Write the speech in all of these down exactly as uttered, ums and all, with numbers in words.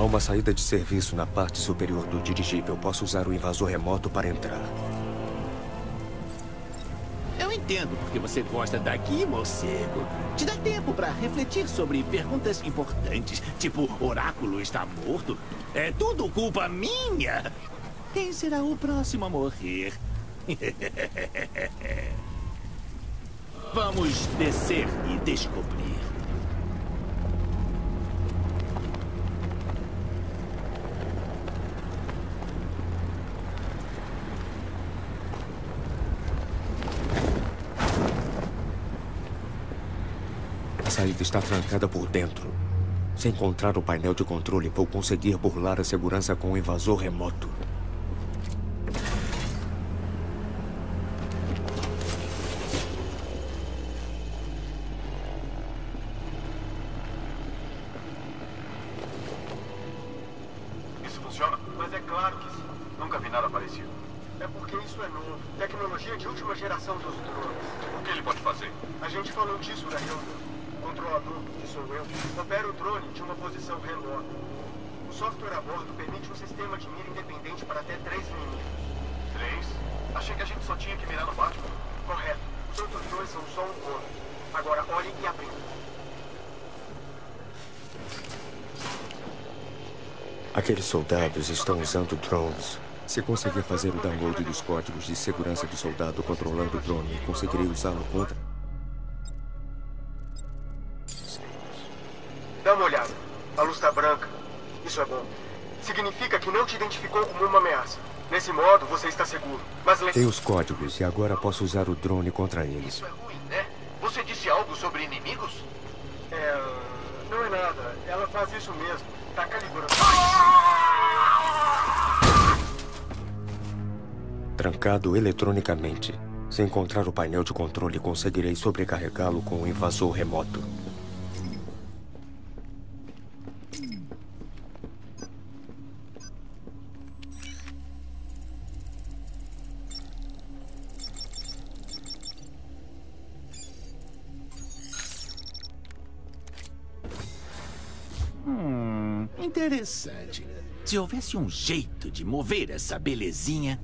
uma saída de serviço na parte superior do dirigível. Posso usar o invasor remoto para entrar. Eu entendo porque você gosta daqui, morcego. Te dá tempo para refletir sobre perguntas importantes, tipo, Oráculo está morto? É tudo culpa minha! Quem será o próximo a morrer? Vamos descer e descobrir. A saída está trancada por dentro. Se encontrar o painel de controle, vou conseguir burlar a segurança com o invasor remoto. Isso funciona? Mas é claro que sim. Nunca vi nada parecido. É porque isso é novo. Tecnologia de última geração dos drones. O que ele pode fazer? A gente falou disso na reunião. O controlador, que sou eu, opera o drone de uma posição remota. O software a bordo permite um sistema de mira independente para até três inimigos. Três? Achei que a gente só tinha que mirar no Batman. Correto. Os outros dois são só um bônus. Agora olhem e aprendam. Aqueles soldados estão usando drones. Se conseguir fazer o download dos códigos de segurança do soldado controlando o drone, conseguirei usá-lo contra... Dá uma olhada. A luz está branca. Isso é bom. Significa que não te identificou como uma ameaça. Nesse modo, você está seguro. Mas... Tem os códigos e agora posso usar o drone contra eles. Isso é ruim, né? Você disse algo sobre inimigos? É... não é nada. Ela faz isso mesmo. Tá calibrando. Trancado eletronicamente. Se encontrar o painel de controle, conseguirei sobrecarregá-lo com o invasor remoto. Hum, interessante. Se houvesse um jeito de mover essa belezinha...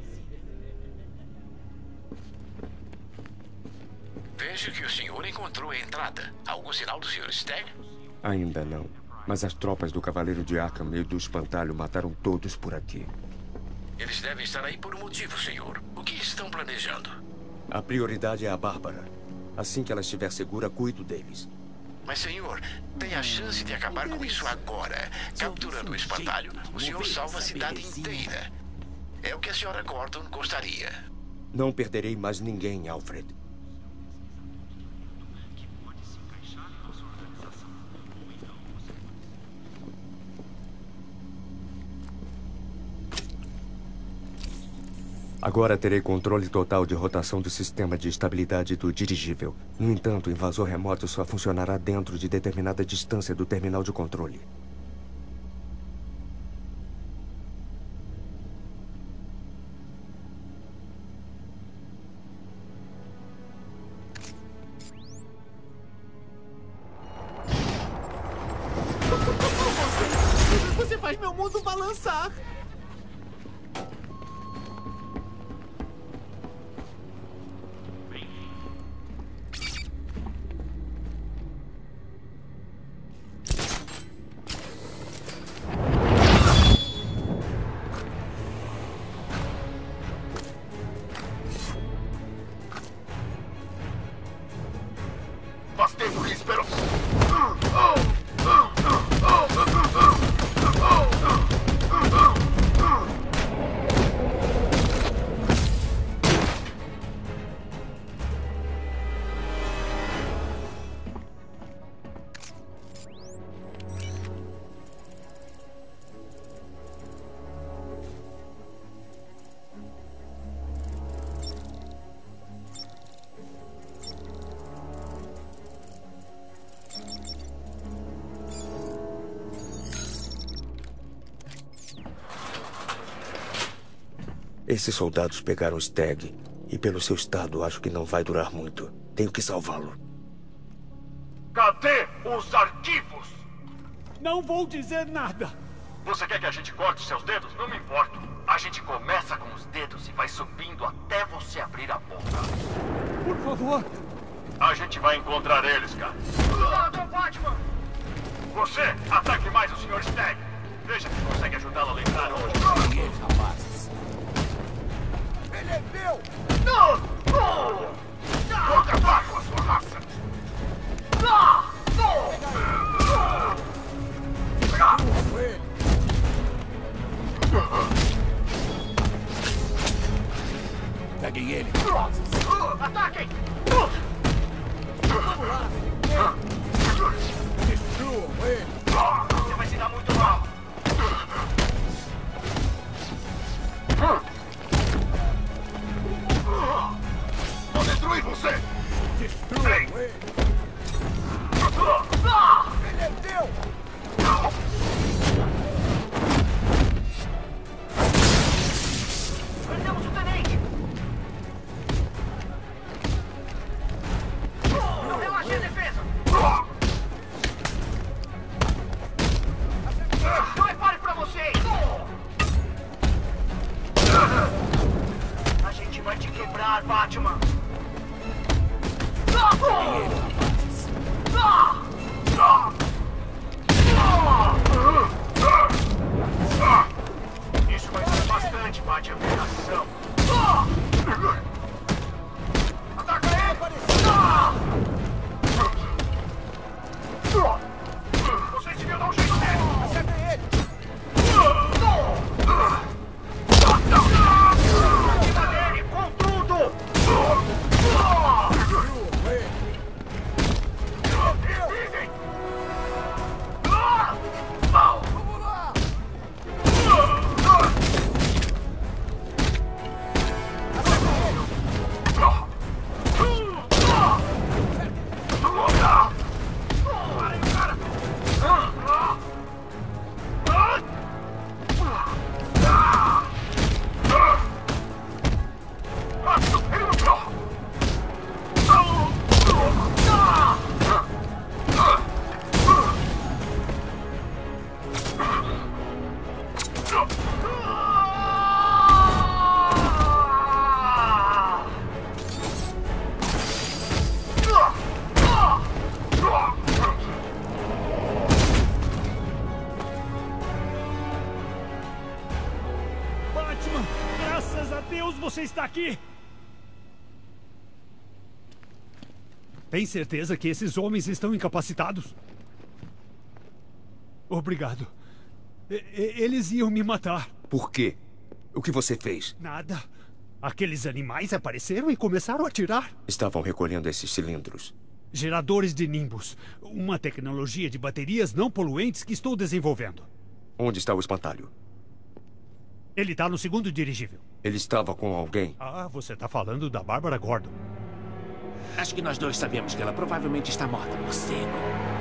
Vejo que o senhor encontrou a entrada. Algum sinal do senhor Stagg? Ainda não. Mas as tropas do Cavaleiro de Arkham e do Espantalho mataram todos por aqui. Eles devem estar aí por um motivo, senhor. O que estão planejando? A prioridade é a Bárbara. Assim que ela estiver segura, cuido deles. Mas, senhor, tem a chance de acabar com isso agora. Capturando o espantalho, o senhor salva a cidade inteira. É o que a senhora Gordon gostaria. Não perderei mais ninguém, Alfred. Agora terei controle total de rotação do sistema de estabilidade do dirigível. No entanto, o invasor remoto só funcionará dentro de determinada distância do terminal de controle. Você faz meu mundo balançar! Faz tempo que espero. Esses soldados pegaram o Stagg. E pelo seu estado, acho que não vai durar muito. Tenho que salvá-lo. Cadê os arquivos? Não vou dizer nada. Você quer que a gente corte os seus dedos? Não me importo. A gente começa com os dedos e vai subindo até você abrir a boca. Por favor. A gente vai encontrar eles, cara. Cuidado, Batman! Você, ataque mais o senhor Stagg. Veja se consegue ajudá-lo a lembrar onde. E eles, rapazes? Ele é meu! Contra baixo a sua raça. Peguem ele. Ataquem! Vamos lá. Destruam ele. Você vai se dar muito mal. Vou destruir você. Destruam ele. Ele é meu! Perdemos o tenente! Não relaxe a defesa! Não é pare pra vocês! A gente vai te quebrar, Batman! Isso vai ser bastante para de aplicação. Ataca ele! Vocês deviam dar um jeito nele! Acertem ele. Cima dele, com tudo! Destruam ele. Vamos lá. Batman, graças a Deus você está aqui. Tem certeza que esses homens estão incapacitados? Obrigado. E- e- eles iam me matar. Por quê? O que você fez? Nada. Aqueles animais apareceram e começaram a atirar. Estavam recolhendo esses cilindros. Geradores de Nimbus. Uma tecnologia de baterias não poluentes que estou desenvolvendo. Onde está o espantalho? Ele está no segundo dirigível. Ele estava com alguém? Ah, você está falando da Bárbara Gordon. Acho que nós dois sabemos que ela provavelmente está morta, morcego.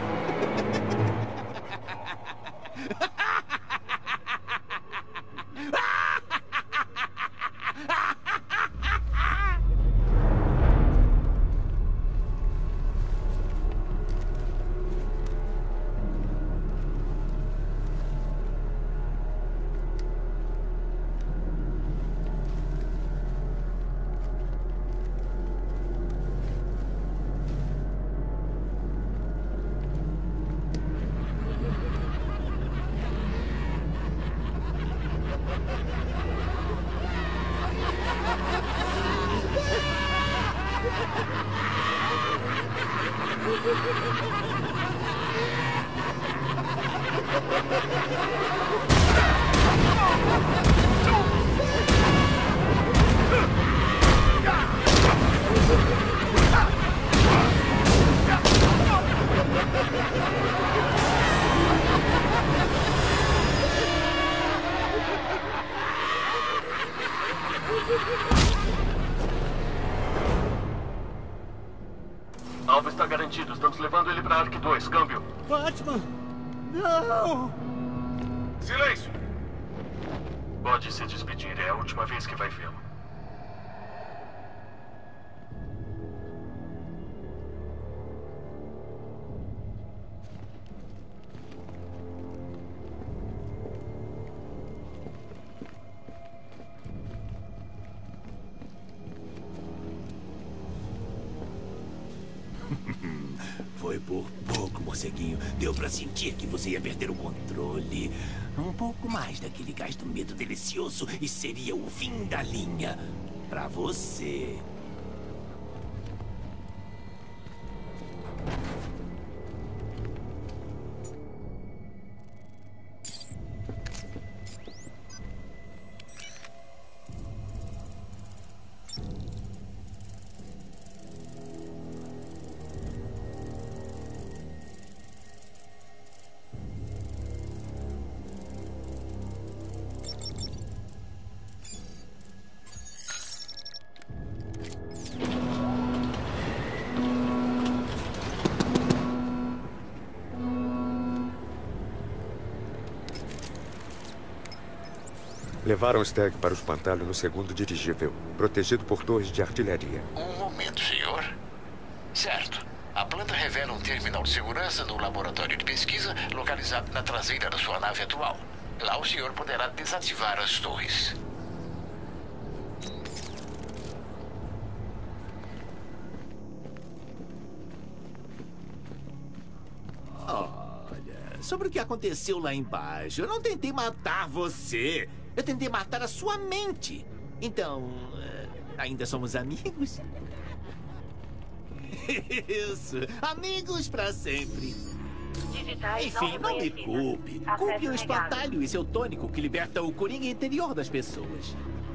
Alvo está garantido. Estamos levando ele para Ark dois. Câmbio. Batman! Não! Silêncio! Pode se despedir. É a última vez que vai vê-lo. morceguinho. Deu pra sentir que você ia perder o controle. Um pouco mais daquele gás do medo delicioso e seria o fim da linha. Pra você. Levaram o Stag para o espantalho no segundo dirigível, protegido por torres de artilharia. Um momento, senhor. Certo. A planta revela um terminal de segurança no laboratório de pesquisa localizado na traseira da sua nave atual. Lá o senhor poderá desativar as torres. Olha, sobre o que aconteceu lá embaixo, eu não tentei matar você. Eu tentei matar a sua mente. Então, ainda somos amigos? Isso. Amigos pra sempre. Enfim, não me culpe. Culpe o espantalho e seu tônico que liberta o coringa interior das pessoas.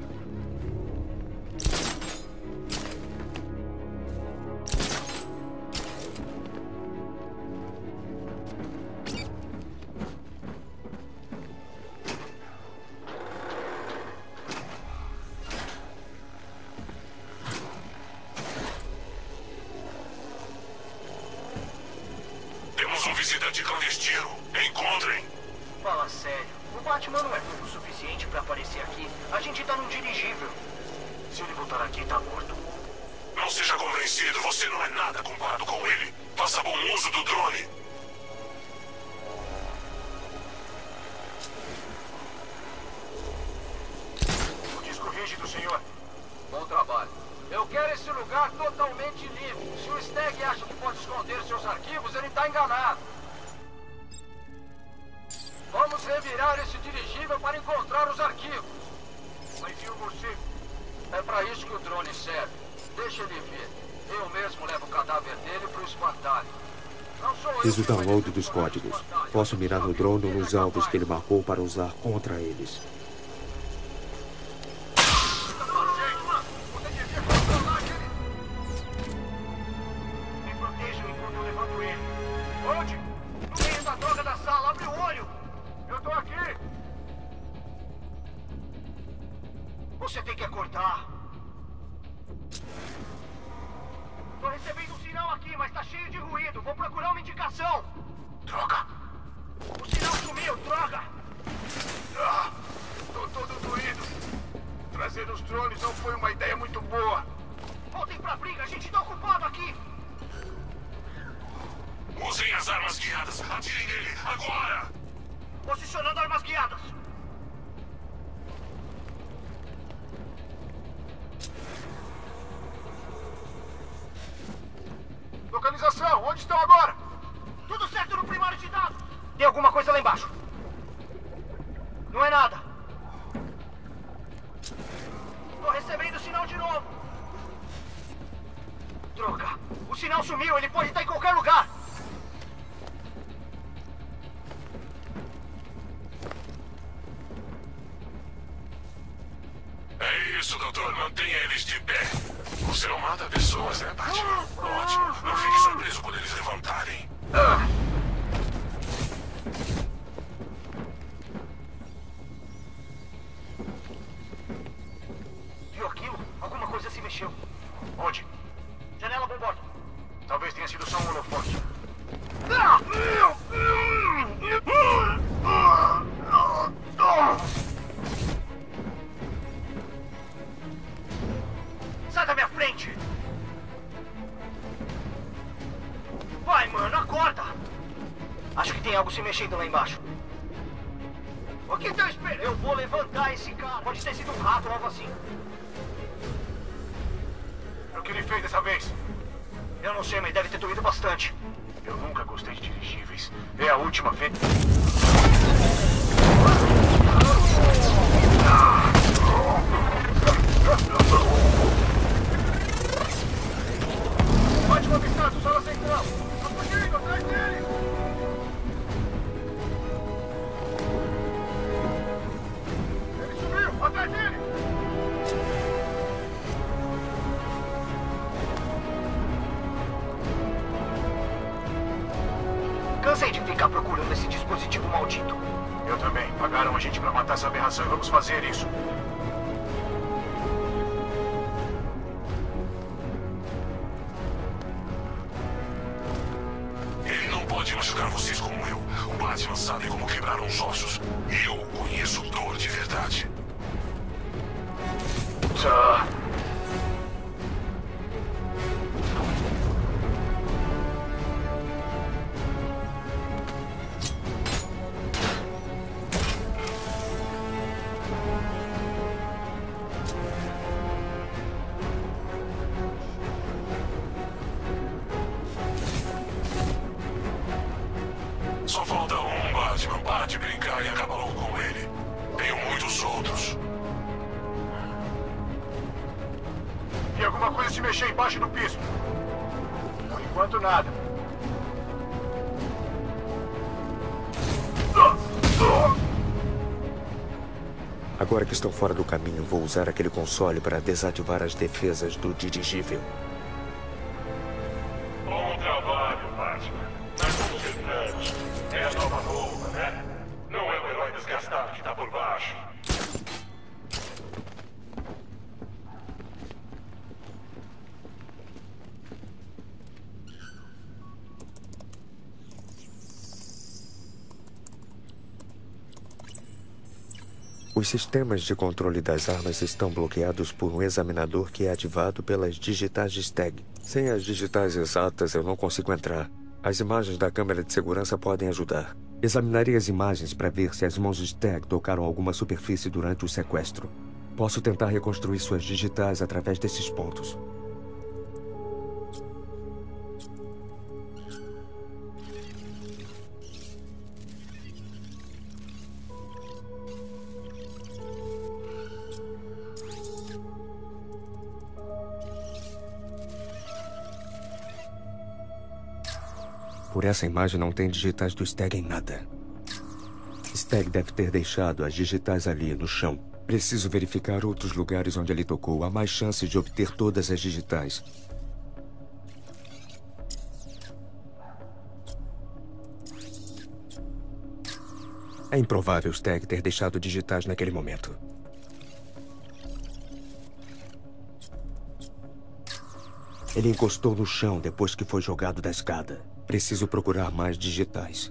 Fiz o download dos códigos. Posso mirar no drone nos alvos que ele marcou para usar contra eles. Me protejam enquanto eu levanto ele. Onde? No meio da droga da sala. Abre o olho. Eu tô aqui. Você tem que acordar. Tô recebendo um sinal aqui, mas tá cheio de ruído. Vou procurar uma indicação. Droga. O sinal sumiu, droga. Ah, tô todo doído. Trazer os drones não foi uma ideia muito boa. Voltem pra briga, a gente tá ocupado aqui. Usem as armas guiadas. Atirem nele, agora. Posicionando armas guiadas. Localização, onde estão agora? Tudo certo no primário de dados. Tem alguma coisa lá embaixo? Não é nada. Tô recebendo o sinal de novo. Droga, o sinal sumiu, ele pode estar em qualquer lugar. É isso, doutor, mantenha eles de pé. Você não mata pessoas, né, Batman? Ótimo. Não fique surpreso quando eles levantarem. Ah. Viu aquilo? Alguma coisa se mexeu. Onde? Janela bomborda. Talvez tenha sido só um holofote. Ah! Sai da minha frente! Vai, mano, acorda! Acho que tem algo se mexendo lá embaixo. O que tá esperando? Eu vou levantar esse cara. Pode ter sido um rato ou algo assim. O que ele fez dessa vez? Eu não sei, mas deve ter doído bastante. Eu nunca gostei de dirigíveis. É a última vez... Ótimo avistado, sala central! Tá fugindo, atrás dele! Ele subiu! Atrás dele! Cansei de ficar procurando esse dispositivo maldito. Eu também. Pagaram a gente pra matar essa aberração e vamos fazer isso. Ele não pode machucar vocês como eu. O Batman sabe como quebrar uns ossos. E eu conheço dor de verdade. Tá. Só falta um, Batman. Para de brincar e acaba logo com ele. Tenho muitos outros. E alguma coisa se mexer embaixo do piso? Por enquanto, nada. Agora que estão fora do caminho, vou usar aquele console para desativar as defesas do dirigível. Bom trabalho, Batman. Nós somos irmãos. É a nova roupa, né? Não é o herói desgastado que tá por baixo. Os sistemas de controle das armas estão bloqueados por um examinador que é ativado pelas digitais de Stagg. Sem as digitais exatas, eu não consigo entrar. As imagens da câmera de segurança podem ajudar. Examinarei as imagens para ver se as mãos de Stagg tocaram alguma superfície durante o sequestro. Posso tentar reconstruir suas digitais através desses pontos. Por essa imagem não tem digitais do Stagg em nada. Stagg deve ter deixado as digitais ali, no chão. Preciso verificar outros lugares onde ele tocou. Há mais chances de obter todas as digitais. É improvável Stagg ter deixado digitais naquele momento. Ele encostou no chão depois que foi jogado da escada. Preciso procurar mais digitais.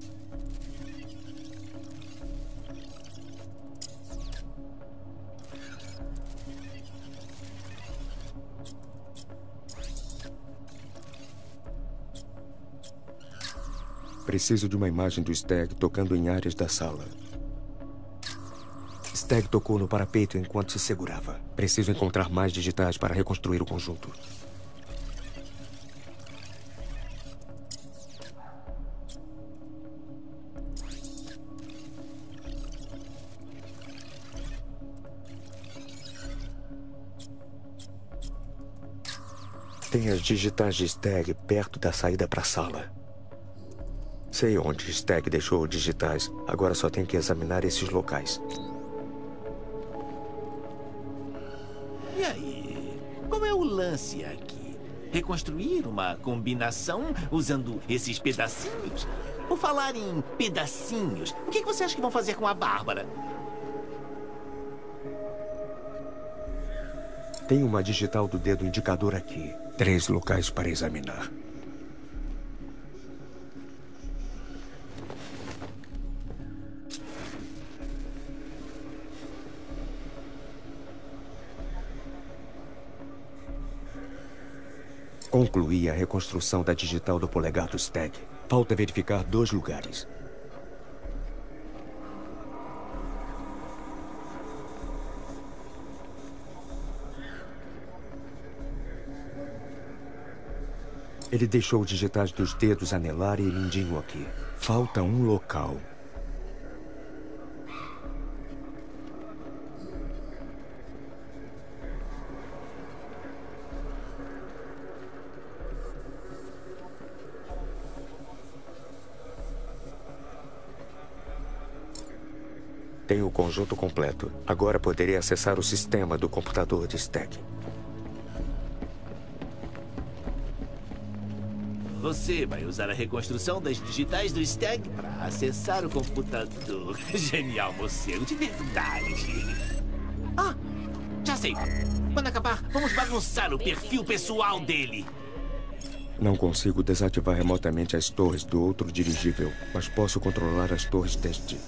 Preciso de uma imagem do Stagg tocando em áreas da sala. Stagg tocou no parapeito enquanto se segurava. Preciso encontrar mais digitais para reconstruir o conjunto. Tem as digitais de Stagg perto da saída para a sala. Sei onde Stagg deixou digitais. Agora só tenho que examinar esses locais. E aí? Qual é o lance aqui? Reconstruir uma combinação usando esses pedacinhos? Por falar em pedacinhos, o que você acha que vão fazer com a Bárbara? Tem uma digital do dedo indicador aqui. Três locais para examinar. Concluí a reconstrução da digital do polegar do Stagg. Falta verificar dois lugares. Ele deixou digitais dos dedos anelar e mindinho aqui. Falta um local. Tenho o conjunto completo. Agora poderia acessar o sistema do computador de Steg. Você vai usar a reconstrução das digitais do Steg para acessar o computador. Genial, morcego, de verdade. Ah, já sei. Quando acabar, vamos bagunçar o perfil pessoal dele. Não consigo desativar remotamente as torres do outro dirigível, mas posso controlar as torres deste.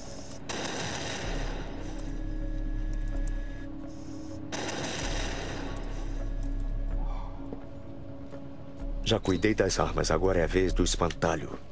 Já cuidei das armas, agora é a vez do espantalho.